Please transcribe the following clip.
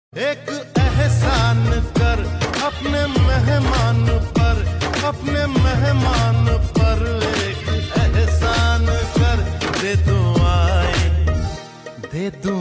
एक एहसान कर अपने मेहमान पर, अपने मेहमान पर एक एहसान कर, दे दुआएं, दे दुआएं।